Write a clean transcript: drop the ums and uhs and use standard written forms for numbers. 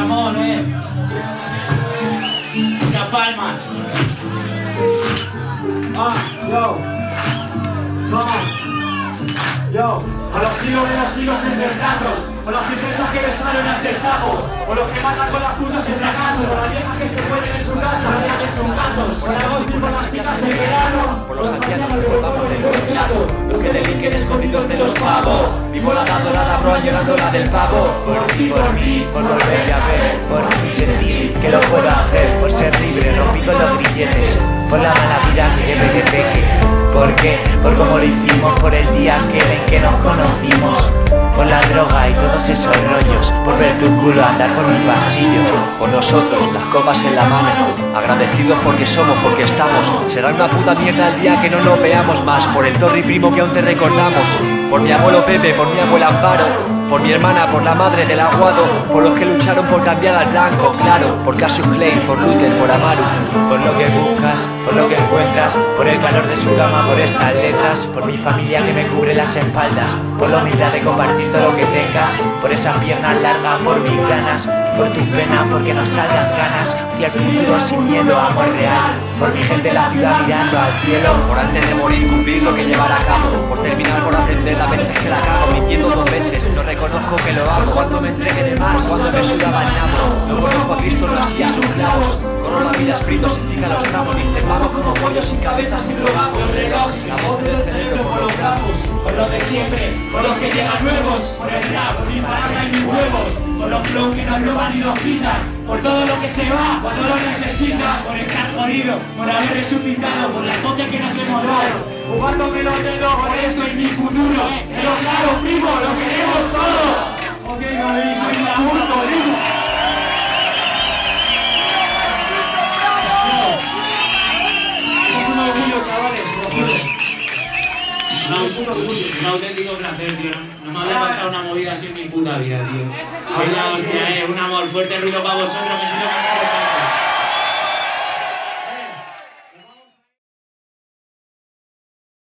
Ramón, muchas palmas. Yo, yo, a los siglos de los siglos en retratos, o las princesas que besaron al sapo, o los que matan con las putas en fracaso, o las viejas que se mueren en su casa, que son gatos, o las dos tipo las chicas en verano, por los ancianos que volvamos del buen plato, los que delinquen escondidos de los pavos, vivo la dorada, proa llorando la del pavo, por ti, por mí, por volver a ver, por fin sentir que lo puedo hacer, por ser libre, rompí con los grilletes, por la mala vida que lleve de peque. ¿Por qué? Por cómo lo hicimos, por el día aquel en que nos conocimos, por la droga y todos esos rollos, por ver tu culo andar por mi pasillo, por nosotros, las copas en la mano, agradecidos porque somos, porque estamos. Será una puta mierda el día que no nos veamos más, por el Torri primo que aún te recordamos, por mi abuelo Pepe, por mi abuela Amparo, por mi hermana, por la madre del Aguado, por los que lucharon por cambiar al blanco, claro, por Cassius Clay, por Luther, por Amaru, por lo que buscas, por lo que encuentras, por el calor de su cama, por estas letras, por mi familia que me cubre las espaldas, por la humildad de compartir todo lo que tengas, por esas piernas largas, por mis ganas, por tus penas, porque nos salgan ganas, hacia el futuro sin miedo, amor real, por mi gente en la ciudad mirando al cielo, por antes de morir cumplir lo que llevar a cabo, por terminar por aprender las veces que la cago, mintiendo 2 veces, no reconozco que lo hago, cuando me entregue de más, cuando me sudaba el nabo, no conozco a Cristo, no así a sus clavos, corro la vida esprito, se fijan los tramos, dicen vamos como pollos sin cabeza, sin drogamos, los relojes, la voz del cerebro por los brazos, por los de siempre, por los que llegan nuevos, por el rap, por mi palabra y mis huevos, por los flows que nos roban y nos quitan, por todo lo que se va cuando lo necesita, por estar jodido, por haber resucitado, por las voces que nos hemos dado, jugándome los dedos por esto y mi futuro, pero claro primo, lo queremos todo. Ok, Gaby, soy Raúl Tolino. Es un orgullo, chavales, lo juro. Un auténtico placer, tío. No me había pasado una movida así en mi puta vida, tío. Soy la hostia, un amor, fuerte ruido para vosotros, que si no